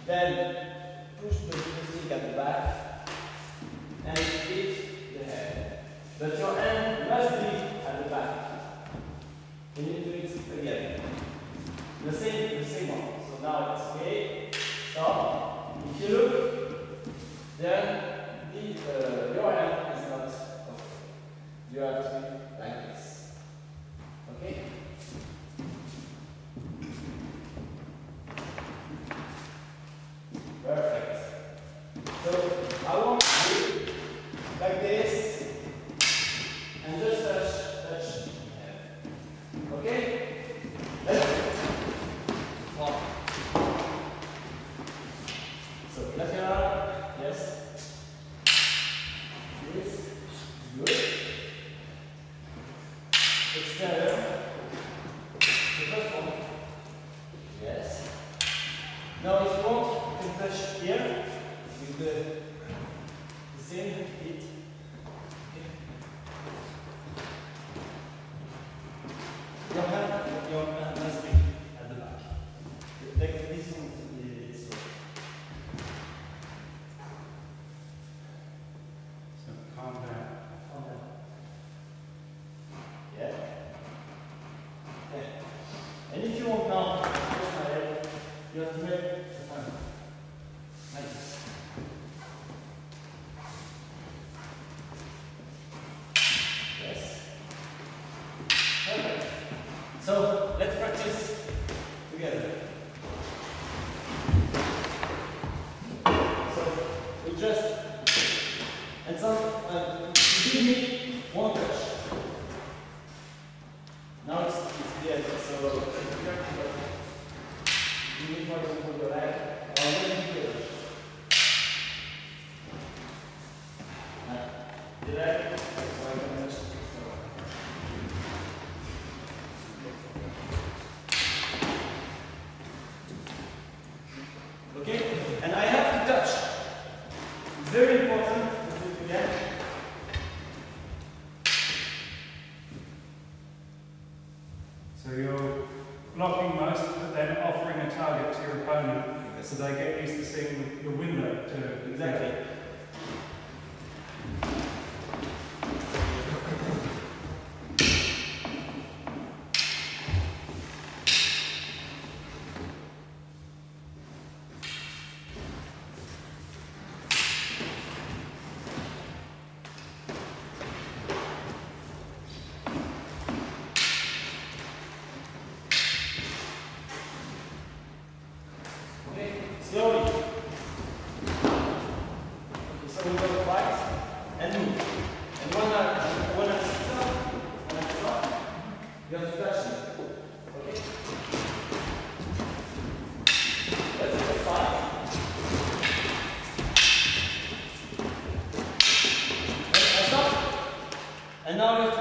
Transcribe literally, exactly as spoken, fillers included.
Then push the stick at the back and hit the head. But your hand must be at the back. You need to do it again. The same, the same one. So now it's okay. Stop. If you look, then the, uh, your hand is not okay. You have to be like this. Okay? Perfect. So I want you like this and just touch, touch. Okay? Let's go. One. So left your arm. Yes. This. Good. Extend. The first one. Yes. Now if you want, you can touch here with the, the same hit. Okay. Your hand, your hand must be at the back. Like this one is slow. So calm down. Calm down. Yeah. Okay. And if you want now, push my head, you have to make the hand like this. Yes. Perfect. So let's practice together. So we just and some uh, give me one touch. Now it's it's the edge. So be careful. You need, for example, your leg or when you feel it. The leg, so I can touch it. Okay? And I have to touch. It's very important to do it again. So you're blocking most, but then offering a target to your opponent so they get used to seeing the window to Exactly. Slowly. Okay, so we go right and move. And when I, when I stop, when I stop, you have to touch it. Okay? Let's go five. And I stop. And now you have